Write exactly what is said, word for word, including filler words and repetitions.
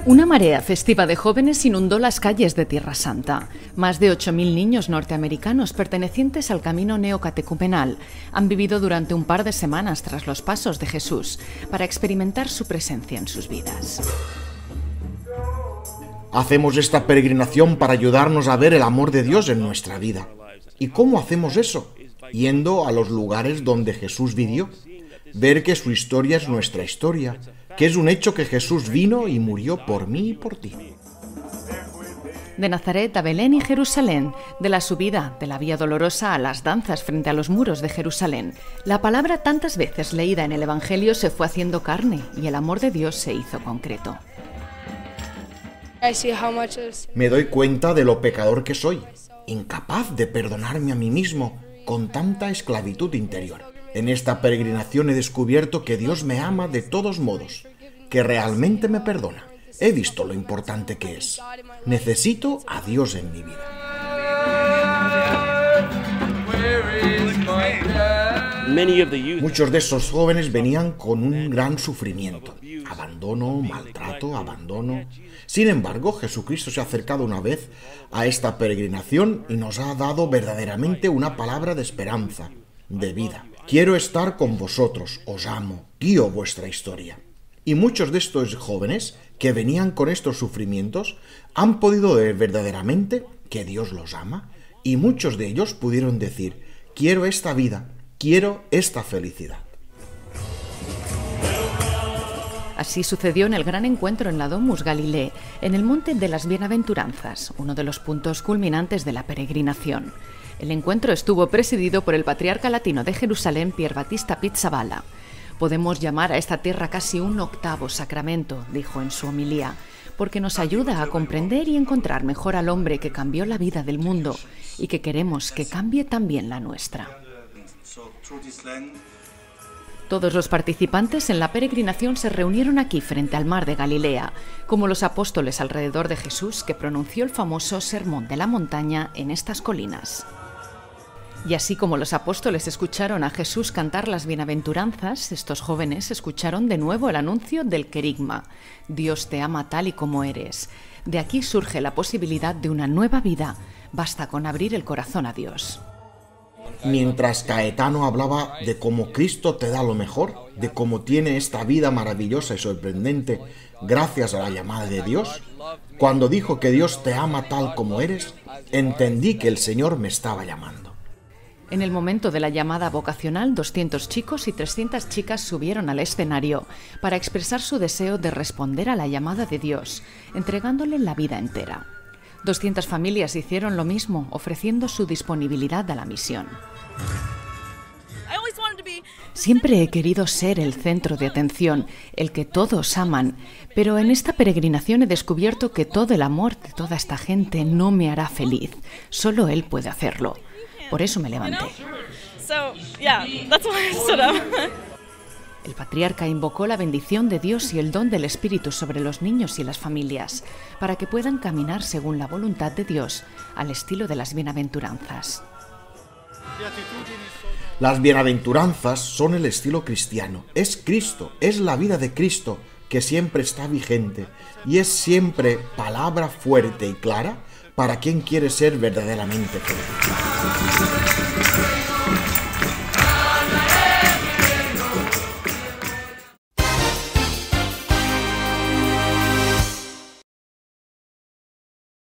Una marea festiva de jóvenes inundó las calles de Tierra Santa. Más de ocho mil niños norteamericanos pertenecientes al camino neocatecumenal han vivido durante un par de semanas tras los pasos de Jesús para experimentar su presencia en sus vidas. Hacemos esta peregrinación para ayudarnos a ver el amor de Dios en nuestra vida. ¿Y cómo hacemos eso? Yendo a los lugares donde Jesús vivió. Ver que su historia es nuestra historia, que es un hecho que Jesús vino y murió por mí y por ti. De Nazaret a Belén y Jerusalén, de la subida de la Vía Dolorosa a las danzas frente a los muros de Jerusalén, la palabra tantas veces leída en el Evangelio se fue haciendo carne y el amor de Dios se hizo concreto. Me doy cuenta de lo pecador que soy, incapaz de perdonarme a mí mismo, con tanta esclavitud interior. En esta peregrinación he descubierto que Dios me ama de todos modos, que realmente me perdona. He visto lo importante que es. Necesito a Dios en mi vida. Muchos de esos jóvenes venían con un gran sufrimiento. Abandono, maltrato, abandono. Sin embargo, Jesucristo se ha acercado una vez a esta peregrinación y nos ha dado verdaderamente una palabra de esperanza, de vida. Quiero estar con vosotros, os amo, guío vuestra historia. Y muchos de estos jóvenes que venían con estos sufrimientos han podido ver verdaderamente que Dios los ama y muchos de ellos pudieron decir, quiero esta vida, quiero esta felicidad. Así sucedió en el gran encuentro en la Domus Galilei, en el Monte de las Bienaventuranzas, uno de los puntos culminantes de la peregrinación. El encuentro estuvo presidido por el patriarca latino de Jerusalén, Pier Battista Pizzaballa. Podemos llamar a esta tierra casi un octavo sacramento, dijo en su homilía, porque nos ayuda a comprender y encontrar mejor al hombre que cambió la vida del mundo y que queremos que cambie también la nuestra. Todos los participantes en la peregrinación se reunieron aquí frente al mar de Galilea, como los apóstoles alrededor de Jesús que pronunció el famoso Sermón de la Montaña en estas colinas. Y así como los apóstoles escucharon a Jesús cantar las bienaventuranzas, estos jóvenes escucharon de nuevo el anuncio del querigma. Dios te ama tal y como eres. De aquí surge la posibilidad de una nueva vida. Basta con abrir el corazón a Dios. Mientras Caetano hablaba de cómo Cristo te da lo mejor, de cómo tiene esta vida maravillosa y sorprendente gracias a la llamada de Dios, cuando dijo que Dios te ama tal como eres, entendí que el Señor me estaba llamando. En el momento de la llamada vocacional, doscientos chicos y trescientas chicas subieron al escenario para expresar su deseo de responder a la llamada de Dios, entregándole la vida entera. doscientas familias hicieron lo mismo, ofreciendo su disponibilidad a la misión. Siempre he querido ser el centro de atención, el que todos aman, pero en esta peregrinación he descubierto que todo el amor de toda esta gente no me hará feliz. Solo Él puede hacerlo. Por eso me levanté. El patriarca invocó la bendición de Dios y el don del Espíritu sobre los niños y las familias, para que puedan caminar según la voluntad de Dios, al estilo de las bienaventuranzas. Las bienaventuranzas son el estilo cristiano. Es Cristo, es la vida de Cristo, que siempre está vigente, y es siempre palabra fuerte y clara para quien quiere ser verdaderamente feliz.